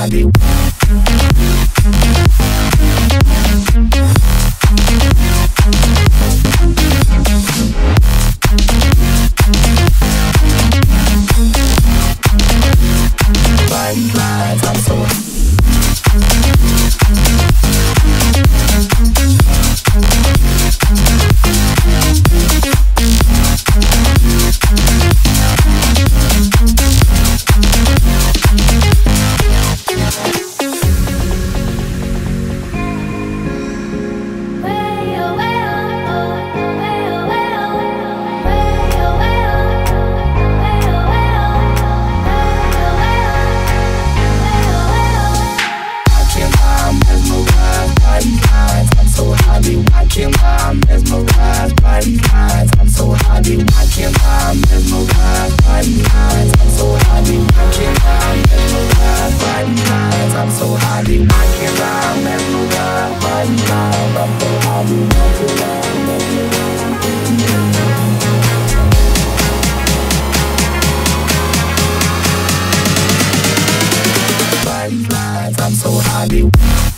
happy. I'm so watching my mesmerized by these eyes. I'm so happy watching my mesmerized by these eyes. I'm so happy watching my mesmerized by these eyes. I'm so happy watching my mesmerized by these eyes. I'm so happy watching my mesmerized by these eyes. I'm so happy.